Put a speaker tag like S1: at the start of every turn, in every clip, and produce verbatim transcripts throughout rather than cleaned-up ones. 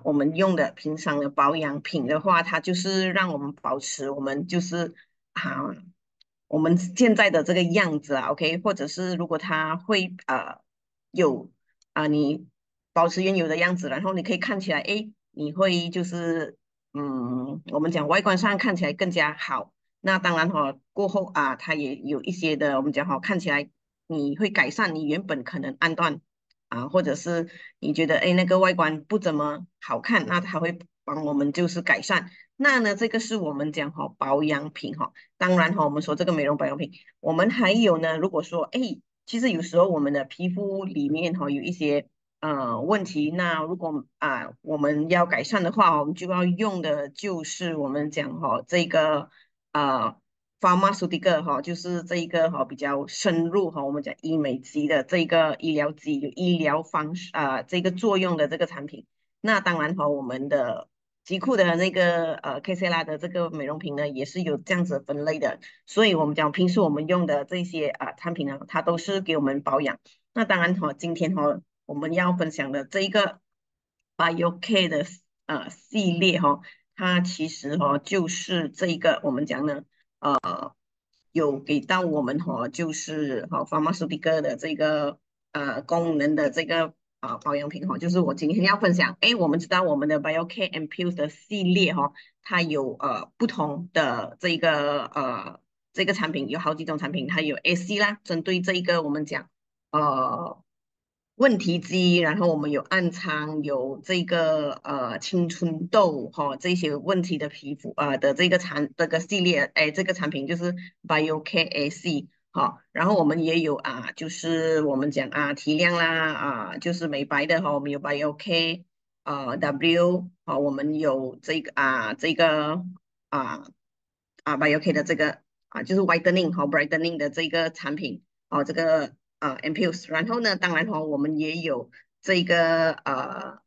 S1: 我们用的平常的保养品的话，它就是让我们保持我们就是啊我们现在的这个样子啊，OK，或者是如果它会呃有啊、你保持原有的样子，然后你可以看起来，哎，你会就是嗯，我们讲外观上看起来更加好。那当然哈、过后啊，它也有一些的，我们讲哈、看起来你会改善你原本可能暗断啊，或者是你觉得哎那个外观不怎么好看，那它会帮我们就是改善。那呢，这个是我们讲哈、保养品哈、当然哈、我们说这个美容保养品，我们还有呢，如果说哎，其实有时候我们的皮肤里面哈、有一些呃问题，那如果啊、我们要改善的话，我们就要用的就是我们讲哈、这个呃 pharmaceutical 哈，就是这一个哈比较深入哈，我们讲医美级的这个医疗级有医疗方式啊、这个作用的这个产品。那当然哈，我们的极酷的那个呃 K C 拉的这个美容品呢，也是有这样子分类的。所以我们讲平时我们用的这些啊、产品呢，它都是给我们保养。那当然哈，今天哈我们要分享的这一个 BioK 的呃系列哈，它其实哈就是这一个我们讲呢。有给到我们哈，就是哈 pharmaceutical 的这个呃功能的这个啊、呃保养品哈，就是我今天要分享。哎，我们知道我们的 BioK Ampules 的系列哈，它有呃不同的这个呃这个产品，有好几种产品，它有 A C 啦，针对这一个我们讲呃问题肌，然后我们有暗疮，有这个呃青春痘哈、这些问题的皮肤啊、呃的这个产这个系列，哎，这个产品就是 BioK A C 哈、然后我们也有啊，就是我们讲啊提亮啦啊，就是美白的哈、我们有 BioK 啊 W 啊，我们有这个啊这个啊啊 BioK 的这个啊就是 whitening 和 brightening 的这个产品。哦，这个呃 ampules，然后呢，当然哈、哦，我们也有这个呃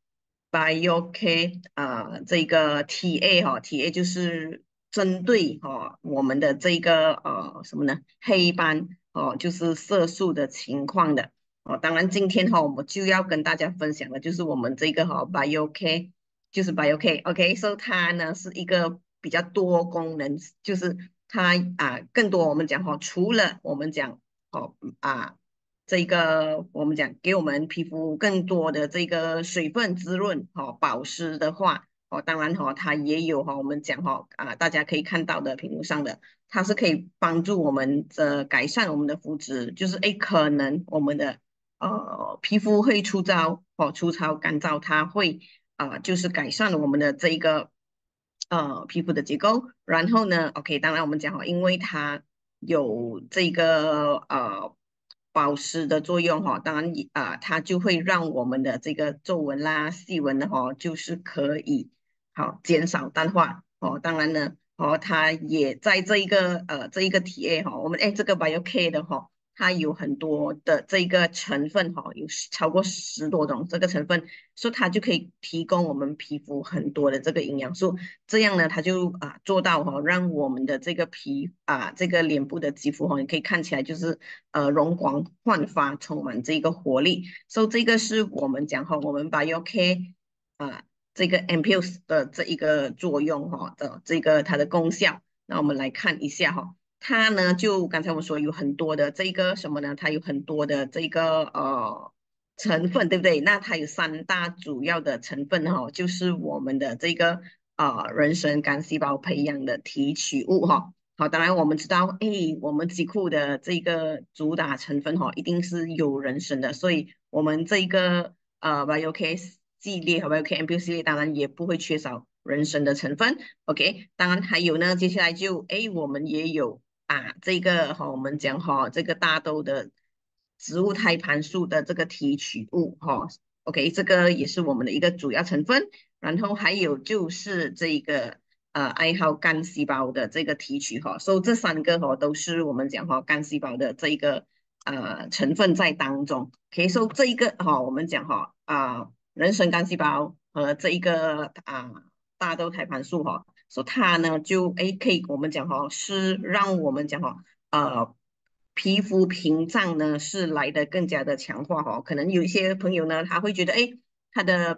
S1: BioK 呃这个 T A 哈、t a 就是针对哈、哦、我们的这个呃什么呢黑斑哦，就是色素的情况的哦。当然今天哈、我们就要跟大家分享的就是我们这个哈、BioK，就是 BioK，OK，so、它呢是一个比较多功能，就是它啊更多我们讲哈、除了我们讲哦啊，这个我们讲给我们皮肤更多的这个水分滋润哦，保湿的话哦，当然哈、它也有哈、我们讲哈啊，大家可以看到的屏幕上的，它是可以帮助我们的改善我们的肤质，就是诶，可能我们的呃皮肤会出糟哦，粗糙干燥，它会啊、就是改善了我们的这一个呃皮肤的结构。然后呢，OK，当然我们讲哈，因为它有这个呃保湿的作用哈，当然也啊、它就会让我们的这个皱纹啦、细纹的哈，就是可以好减少淡化哦。当然呢，哦，它也在这一个呃这一个体 A 哈，我们哎这个 BioK 的哈。它有很多的这个成分哈，有超过十多种这个成分，所以它就可以提供我们皮肤很多的这个营养素。这样呢，它就啊做到哈、让我们的这个皮啊这个脸部的肌肤哈、你可以看起来就是呃容光焕发，充满这个活力。所以这个是我们讲哈、我们把 U K 啊这个 ampules 的这一个作用哈、的这个它的功效。那我们来看一下哈、它呢，就刚才我说有很多的这个什么呢？它有很多的这个呃成分，对不对？那它有三大主要的成分哈、哦，就是我们的这个呃人参干细胞培养的提取物哈、哦。好，当然我们知道，哎，我们极库的这个主打成分哈、哦，一定是有人参的，所以我们这个呃 BioK 系列和 BioK M P 系列当然也不会缺少人参的成分。OK，当然还有呢，接下来就哎，我们也有啊，这个哈、我们讲哈、这个大豆的植物胎盘素的这个提取物哈、OK，这个也是我们的一个主要成分。然后还有就是这个呃爱好干细胞的这个提取哈、所以这三个哈、都是我们讲哈、干细胞的这一个呃成分在当中。OK，所以这一个哈、我们讲哈啊、人参干细胞和这一个啊、大豆胎盘素哈、所以它呢就诶可以我们讲哈、是让我们讲哈、呃皮肤屏障呢是来的更加的强化哈、可能有一些朋友呢他会觉得诶他的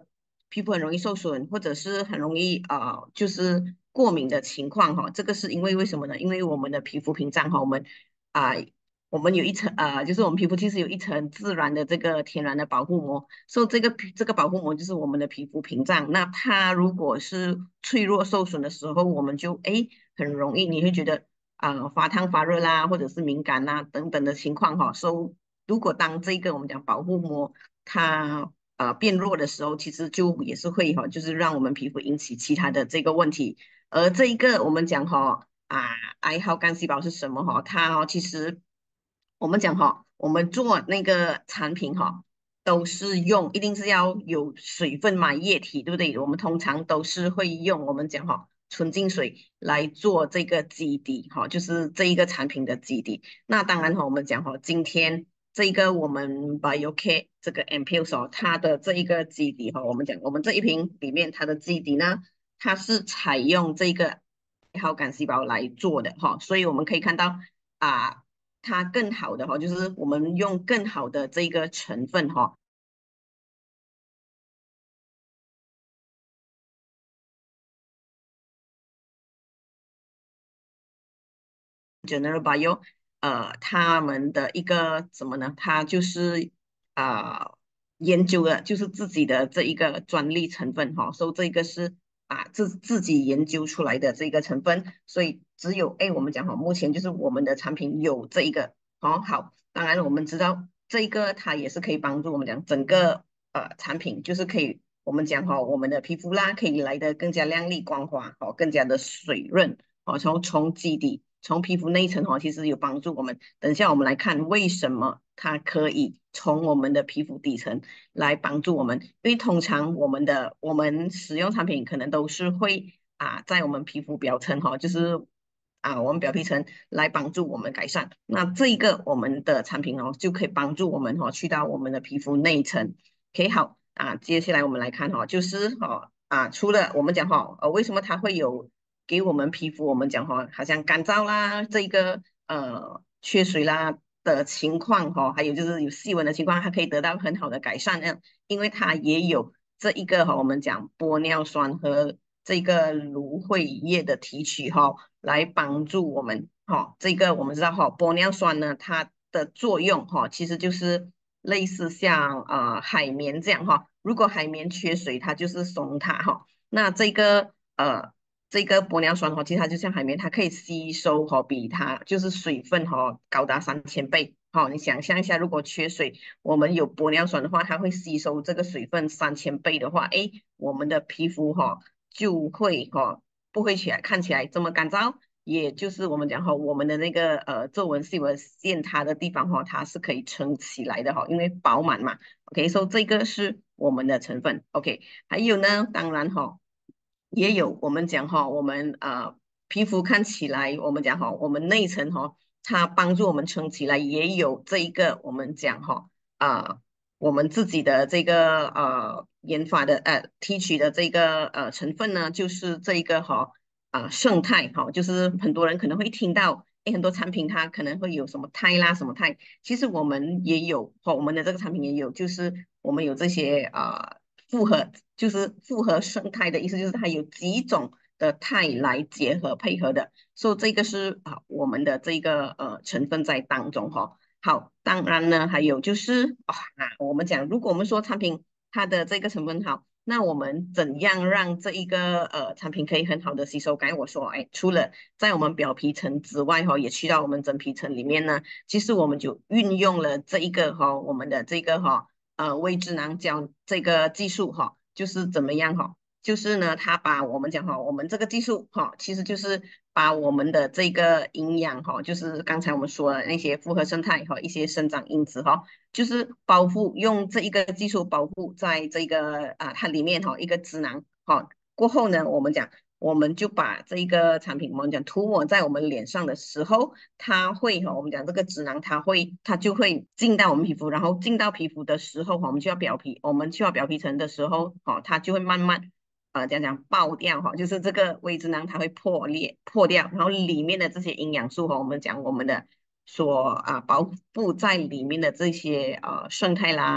S1: 皮肤很容易受损，或者是很容易呃就是过敏的情况哈。这个是因为为什么呢？因为我们的皮肤屏障哈，我们啊、我们有一层呃，就是我们皮肤其实有一层自然的这个天然的保护膜，所以这个皮这个保护膜就是我们的皮肤屏障。那它如果是脆弱受损的时候，我们就诶很容易你会觉得啊、呃发烫发热啦，或者是敏感啦等等的情况哈。所以如果当这个我们讲保护膜它呃变弱的时候，其实就也是会哈，就是让我们皮肤引起其他的这个问题。而这一个我们讲哈啊，癌号干细胞是什么哈？它哦其实我们讲哈，我们做那个产品哈，都是用一定是要有水分嘛，液体对不对？我们通常都是会用我们讲哈纯净水来做这个基底哈，就是这一个产品的基底。那当然哈，我们讲哈，今天这一个我们 BioK 这个 Ampules 哦，它的这一个基底哈，我们讲我们这一瓶里面它的基底呢，它是采用这个好干细胞来做的哈，所以我们可以看到啊，它更好的哈，就是我们用更好的这个成分哈。General Bio，呃，他们的一个怎么呢？他就是啊、呃研究了就是自己的这一个专利成分哈，所以这个是啊自自己研究出来的这个成分，所以只有哎我们讲哈，目前就是我们的产品有这一个哦好，当然我们知道这一个它也是可以帮助我们讲整个呃产品就是可以我们讲哈，我们的皮肤啦可以来得更加亮丽光滑哦，更加的水润。哦，从从基底，从皮肤内层哦，其实有帮助我们。等一下我们来看为什么它可以从我们的皮肤底层来帮助我们，因为通常我们的我们使用产品可能都是会啊，在我们皮肤表层哈、哦，就是啊我们表皮层来帮助我们改善。那这一个我们的产品哦，就可以帮助我们哈、哦，去到我们的皮肤内层。可以好啊，接下来我们来看哈、哦，就是哈、哦、啊，除了我们讲哈、哦，呃，为什么它会有给我们皮肤，我们讲哈，好像干燥啦，这个呃缺水啦的情况哈，还有就是有细纹的情况，它可以得到很好的改善呢，因为它也有这一个哈，我们讲玻尿酸和这个芦荟叶的提取哈，来帮助我们哈。这个我们知道哈，玻尿酸呢，它的作用哈，其实就是类似像呃海绵这样哈，如果海绵缺水，它就是松塌哈。那这个呃这个玻尿酸哈，其实它就像海绵，它可以吸收哈，比它就是水分哈高达三千倍。好，你想象一下，如果缺水，我们有玻尿酸的话，它会吸收这个水分三千倍的话，诶，我们的皮肤哈就会哈不会起来看起来这么干燥，也就是我们讲哈，我们的那个呃皱纹、细纹、线塌的地方哈，它是可以撑起来的哈，因为饱满嘛。OK，所以这个是我们的成分。OK，还有呢，当然哈。也有我们讲哈，我们呃皮肤看起来，我们讲哈，我们内层哈，它帮助我们撑起来，也有这一个我们讲哈啊、我们自己的这个呃研发的呃提取的这个呃成分呢，就是这一个哈啊、胜肽哈，就是很多人可能会听到，诶，很多产品它可能会有什么肽啦什么肽，其实我们也有哈，我们的这个产品也有，就是我们有这些啊。复合就是复合生态的意思，就是它有几种的肽来结合配合的，所以这个是啊我们的这个呃成分在当中哈、哦。好，当然呢还有就是啊，我们讲如果我们说产品它的这个成分好，那我们怎样让这一个呃产品可以很好的吸收？刚才我说，哎，除了在我们表皮层之外哈、哦，也去到我们真皮层里面呢，其实我们就运用了这一个哈、哦，我们的这个哈、哦。呃微智囊胶这个技术哈，就是怎么样哈？就是呢，它把我们讲哈，我们这个技术哈，其实就是把我们的这个营养哈，就是刚才我们说的那些复合生态哈，一些生长因子哈，就是保护用这一个技术保护在这个啊它里面哈一个智囊哈。过后呢，我们讲我们就把这一个产品，我们讲涂抹在我们脸上的时候，它会哈，我们讲这个脂囊，它会它就会进到我们皮肤，然后进到皮肤的时候，我们就要表皮，我们需要表皮层的时候，哈，它就会慢慢呃，讲讲爆掉哈，就是这个微脂囊它会破裂破掉，然后里面的这些营养素哈，我们讲我们的所啊包覆在里面的这些呃生态啦。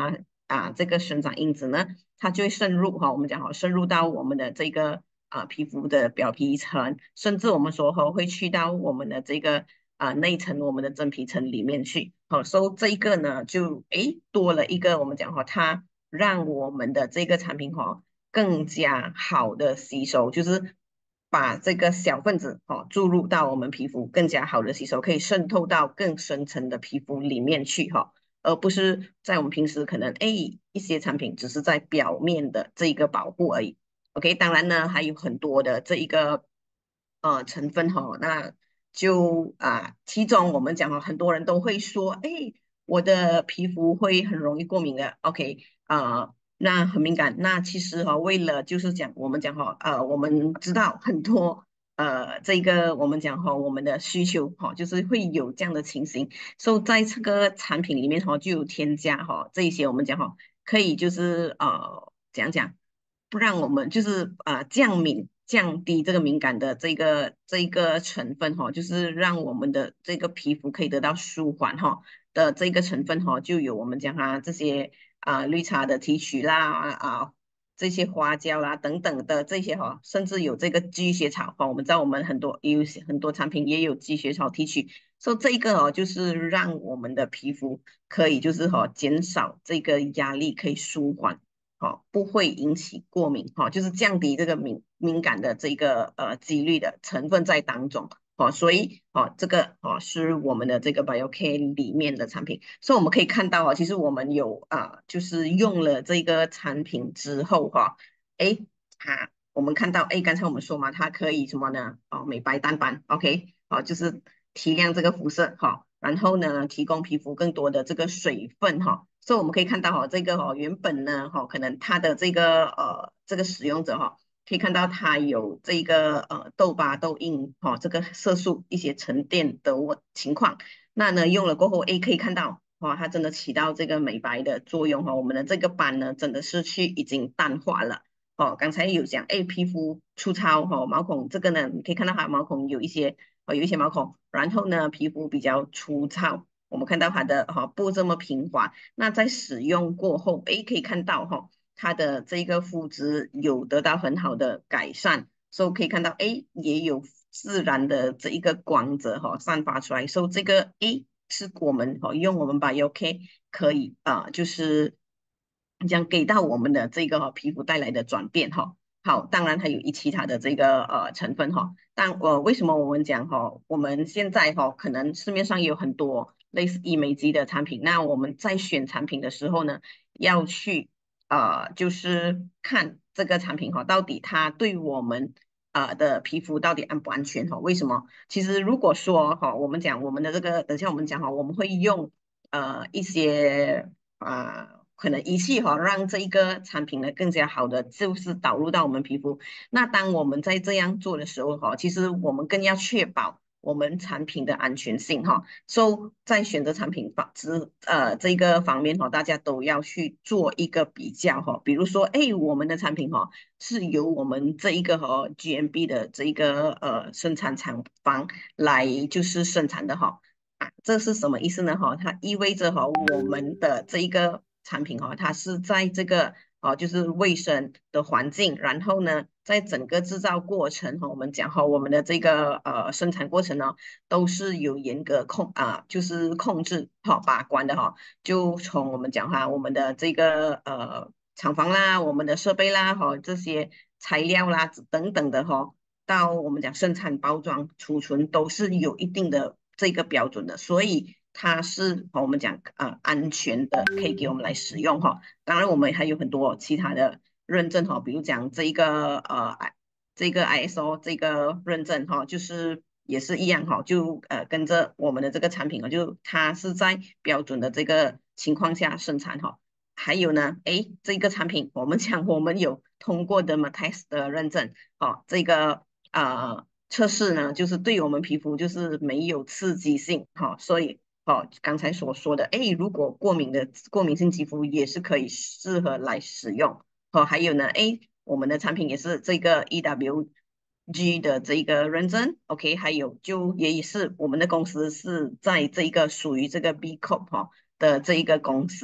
S1: 啊这个生长因子呢，它就会渗入哈，我们讲哈，渗入到我们的这个啊皮肤的表皮层，甚至我们说哈会去到我们的这个啊内层，我们的真皮层里面去。好，所以这一个呢，就诶多了一个我们讲哈，它让我们的这个产品哈更加好的吸收，就是把这个小分子哦注入到我们皮肤，更加好的吸收，可以渗透到更深层的皮肤里面去哈。而不是在我们平时可能哎一些产品只是在表面的这一个保护而已。OK，当然呢还有很多的这一个呃成分哈、哦，那就啊其中我们讲哦，很多人都会说，哎，我的皮肤会很容易过敏的。OK，啊、那很敏感。那其实哈、哦，为了就是讲我们讲哈、哦，呃，我们知道很多。呃，这个我们讲哈、哦，我们的需求哈、哦，就是会有这样的情形，所以在这个产品里面哈，就有添加哈这一些我们讲哈，可以就是呃讲讲，不让我们就是呃降敏降低这个敏感的这个这一个成分哈，就是让我们的这个皮肤可以得到舒缓哈的这个成分哈，就有我们讲哈这些啊、绿茶的提取啦啊。这些花椒啦等等的这些哈，甚至有这个积雪草哈，我们知道我们很多也有很多产品也有积雪草提取，所以这一个哦，就是让我们的皮肤可以就是哈、哦、减少这个压力，可以舒缓，哦，不会引起过敏，哈、哦，就是降低这个敏敏感的这个呃几率的成分在当中。哦，所以哦，这个哦是我们的这个 BioK 里面的产品，所以我们可以看到哦，其实我们有啊、就是用了这个产品之后哈、诶，它我们看到，诶，刚才我们说嘛，它可以什么呢？哦，美白淡斑，OK，哦，就是提亮这个肤色哈、然后呢，提供皮肤更多的这个水分哈、所以我们可以看到哈、这个哈、原本呢哈、可能它的这个呃这个使用者哈、可以看到它有这个呃痘疤、痘印哈、这个色素一些沉淀的我情况，那呢用了过后，诶，可以看到。哇，它真的起到这个美白的作用哈、我们的这个斑呢，真的是去已经淡化了。哦，刚才有讲，哎，皮肤粗糙哈、哦，毛孔这个呢，你可以看到它毛孔有一些，哦，有一些毛孔，然后呢，皮肤比较粗糙，我们看到它的哈、哦、不这么平滑。那在使用过后，哎，可以看到哈、哦，它的这个肤质有得到很好的改善，所以可以看到，哎，也有自然的这一个光泽哈、哦、散发出来，所以这个哎是我们哈、哦、用我们把 U K 可以啊、呃就是将给到我们的这个、哦、皮肤带来的转变哈、哦。好，当然还有一其他的这个呃成分哈、哦。但我、呃、为什么我们讲哈、哦，我们现在哈、哦、可能市面上也有很多类似医美级的产品，那我们在选产品的时候呢，要去呃就是看这个产品哈、哦，到底它对我们呃的皮肤到底安不安全哈、哦？为什么？其实如果说哈、哦，我们讲我们的这个，等下我们讲哈、哦，我们会用呃一些啊、呃可能仪器哈、让这一个产品呢更加好的就是导入到我们皮肤。那当我们在这样做的时候哈、其实我们更要确保我们产品的安全性哈。所以在选择产品方之呃这个方面哈、大家都要去做一个比较哈。比如说，哎，我们的产品哈、是由我们这一个和 G M B 的这一个呃生产厂房来就是生产的哈。啊，这是什么意思呢？哈，它意味着哈，我们的这一个产品哈，它是在这个哦，就是卫生的环境，然后呢，在整个制造过程哈，我们讲哈，我们的这个呃生产过程呢，都是有严格控啊，就是控制哈把关的哈。就从我们讲哈，我们的这个呃厂房啦，我们的设备啦，哈这些材料啦等等的哈，到我们讲生产、包装、储存都是有一定的这个标准的，所以它是我们讲呃安全的，可以给我们来使用哈。当然，我们还有很多其他的认证哈，比如讲这一个呃这个 I S O 这个认证哈，就是也是一样哈，就呃跟着我们的这个产品啊，就它是在标准的这个情况下生产哈。还有呢，诶，这个产品我们讲我们有通过的 Matex 的认证，哦，这个呃测试呢，就是对我们皮肤就是没有刺激性，哈、所以哦刚才所说的，诶，如果过敏的过敏性肌肤也是可以适合来使用，哦，还有呢，诶，我们的产品也是这个 E W G 的这一个认证，OK，还有就也是我们的公司是在这一个属于这个 B Corp 哈、的这一个公司哈、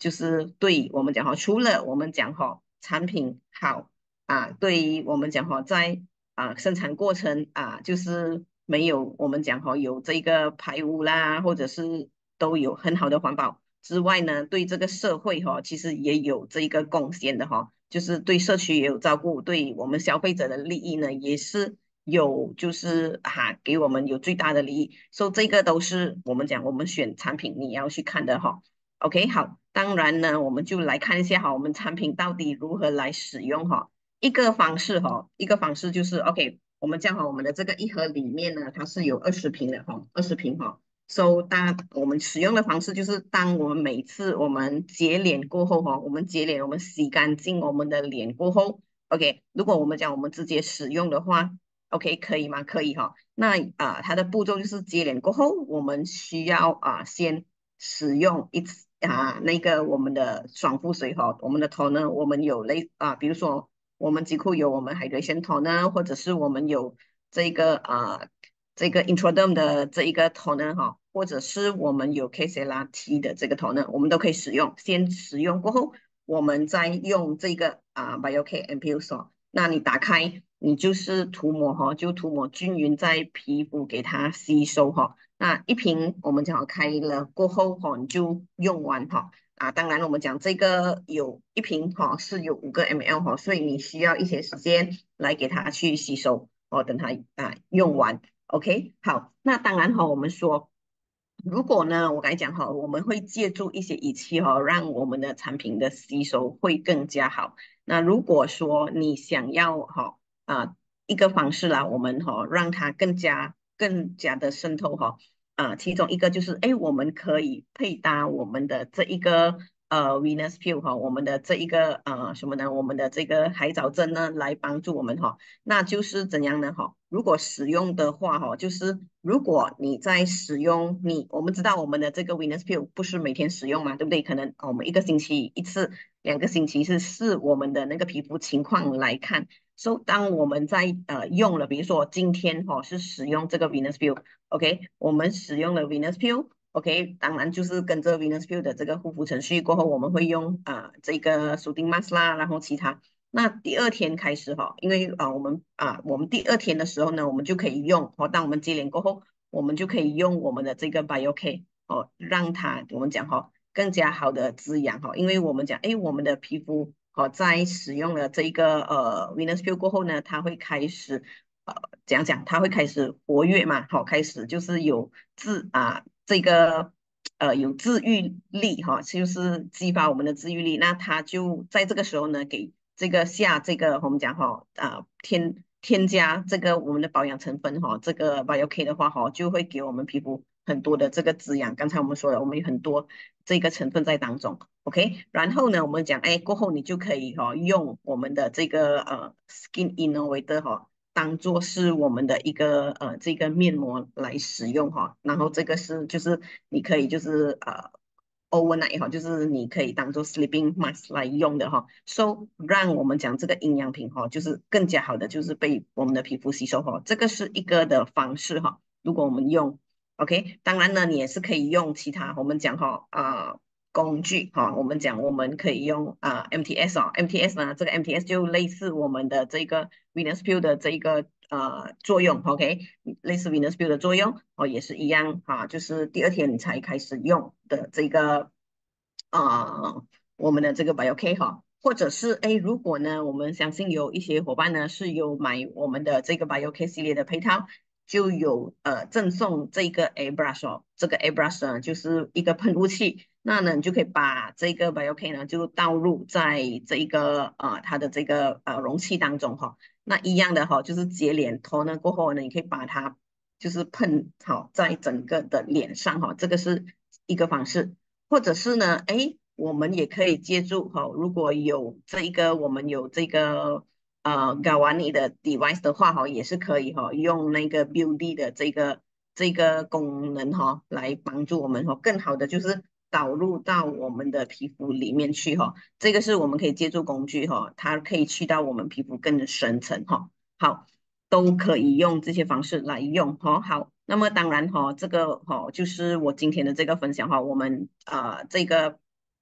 S1: 就是对我们讲哈，除了我们讲哈产品好啊，对于我们讲哈在啊生产过程啊，就是没有我们讲哈有这个排污啦，或者是都有很好的环保之外呢，对这个社会哈其实也有这一个贡献的哈，就是对社区也有照顾，对我们消费者的利益呢也是有就是哈给我们有最大的利益，所以这个都是我们讲我们选产品你要去看的哈。OK，好，当然呢，我们就来看一下哈，我们产品到底如何来使用哈。一个方式哈，一个方式就是 OK，我们讲好我们的这个一盒里面呢，它是有二十瓶的哈，二十瓶哈。So，当我们使用的方式就是，当我们每次我们洁脸过后哈，我们洁脸，我们洗干净我们的脸过后，OK，如果我们讲我们直接使用的话，OK，可以吗？可以哈。那啊、它的步骤就是洁脸过后，我们需要啊、先使用一次啊那个我们的爽肤水哈，我们的头呢，我们有类啊，比如说我们几乎有我们 hydration 头呢，或者是我们有这个啊这个 Introderm 的这一个头呢哈，或者是我们有 K C L A T 的这个头呢，我们都可以使用。先使用过后，我们再用这个啊 BioK Ampoule 那你打开，你就是涂抹哈，就涂抹均匀在皮肤给它吸收哈。那一瓶我们讲开了过后哈，你就用完哈。啊，当然我们讲这个有一瓶哈是有五个 ml 哈，所以你需要一些时间来给它去吸收哦，等它啊用完。OK，好，那当然哈，我们说如果呢，我刚才讲哈，我们会借助一些仪器哈，让我们的产品的吸收会更加好。那如果说你想要哈啊一个方式啦，我们哈让它更加更加的渗透哈啊，其中一个就是哎，我们可以配搭我们的这一个呃 Venus Pill 哈，我们的这一个呃什么呢？我们的这个海藻针呢，来帮助我们哈。那就是怎样呢？哈，如果使用的话哈，就是如果你在使用你，我们知道我们的这个 Venus Pill 不是每天使用嘛，对不对？可能我们一个星期一次，两个星期是视我们的那个皮肤情况来看。所、so, 当我们在呃用了，比如说今天哈、哦、是使用这个 Venus Pill，OK，、okay? 我们使用了 Venus Pill。OK，当然就是跟着 Venus Pill 的这个护肤程序过后，我们会用啊、呃、这个 Soothing Mask 啦，然后其他。那第二天开始哈，因为啊、呃、我们啊、呃、我们第二天的时候呢，我们就可以用哦，当我们接连过后，我们就可以用我们的这个 BioK 哦，让它我们讲哈、哦、更加好的滋养哈、哦，因为我们讲哎我们的皮肤哦在使用了这个呃 Venus Pill 过后呢，它会开始呃怎样讲，它会开始活跃嘛，好、哦、开始就是有治啊这个。呃，有治愈力哈，就是激发我们的治愈力。那它就在这个时候呢，给这个下这个我们讲哈啊添添加这个我们的保养成分哈，这个 BioK 的话哈，就会给我们皮肤很多的这个滋养。刚才我们说了，我们有很多这个成分在当中，OK。然后呢，我们讲哎过后你就可以哈用我们的这个呃 Skin Innovator 哈。当做是我们的一个呃这个面膜来使用哈，然后这个是就是你可以就是呃 overnight 哈，就是你可以当做 sleeping mask 来用的哈，so 让我们讲这个营养品哈，就是更加好的就是被我们的皮肤吸收哈，这个是一个的方式哈，如果我们用 OK，当然呢你也是可以用其他我们讲哈啊。呃工具哈，我们讲我们可以用啊、呃、M T S 哦，M T S 呢，这个 M T S 就类似我们的这个 Venus Pill 的这一个呃作用，OK，类似 Venus Pill 的作用哦，也是一样哈，就是第二天你才开始用的这个啊、呃、我们的这个 BioK 哈，或者是哎，如果呢，我们相信有一些伙伴呢是有买我们的这个 BioK 系列的配套。就有呃赠送这个 airbrush 哦，这个 airbrush 呢就是一个喷雾器，那呢你就可以把这个 BioK 呢就倒入在这一个呃它的这个呃容器当中哈、哦，那一样的哈、哦，就是洁脸头呢过后呢，你可以把它就是喷好在整个的脸上哈、哦，这个是一个方式，或者是呢，哎，我们也可以借助哈、哦，如果有这一个我们有这个。呃 g a w a n i 的 device 的话哈，也是可以哈，用那个 Beauty 的这个这个功能哈，来帮助我们哈，更好的就是导入到我们的皮肤里面去哈。这个是我们可以借助工具哈，它可以去到我们皮肤更深层哈。好，都可以用这些方式来用哈。好，那么当然哈，这个哈就是我今天的这个分享哈，我们啊、呃、这个。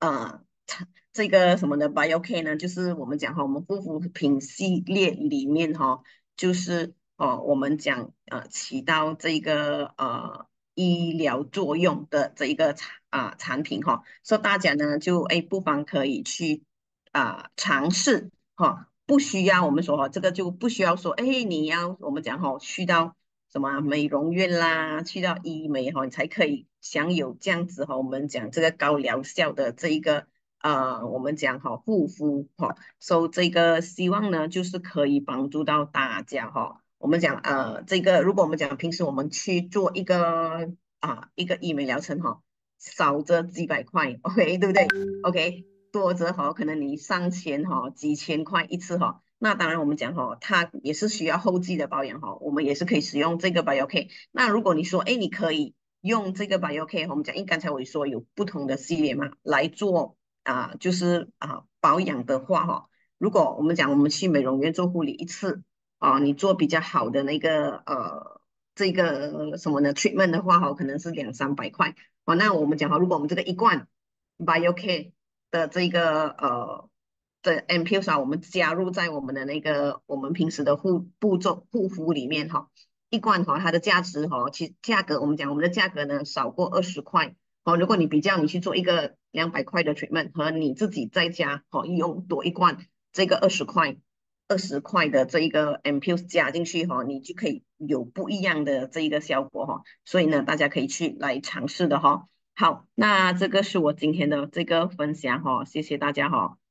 S1: 呃这个什么的 BioK 呢，就是我们讲哈，我们护肤品系列里面哈，就是哦，我们讲呃起到这个呃医疗作用的这一个产啊、产品哈，所以大家呢就哎不妨可以去啊、尝试哈，不需要我们说哈，这个就不需要说哎你要我们讲哈去到什么美容院啦，去到医美哈，你才可以享有这样子哈，我们讲这个高疗效的这一个。呃，我们讲哈护肤哈，所以这个希望呢，就是可以帮助到大家哈。我们讲呃，这个如果我们讲平时我们去做一个啊、一个医美疗程哈，少则几百块，OK 对不对？OK 多则哈，可能你上千哈几千块一次哈。那当然我们讲哈，它也是需要后继的保养哈，我们也是可以使用这个 BioK。那如果你说哎，你可以用这个 BioK，我们讲，因为刚才我说有不同的系列嘛，来做。啊，就是啊保养的话哈，如果我们讲我们去美容院做护理一次啊，你做比较好的那个呃这个什么呢 treatment 的话哈，可能是两三百块哦。那我们讲哈，如果我们这个一罐 BioK 的这个呃的 M P U 啊，我们加入在我们的那个我们平时的护步骤护肤里面哈，一罐哈它的价值哈，其实价格我们讲我们的价格呢少过二十块。哦，如果你比较你去做一个两百块的 treatment 和你自己在家哦用多一罐这个二十块二十块的这一个 M P U 加进去哈、哦，你就可以有不一样的这一个效果哈、哦。所以呢，大家可以去来尝试的哈、哦。好，那这个是我今天的这个分享哈、哦，谢谢大家哈、哦。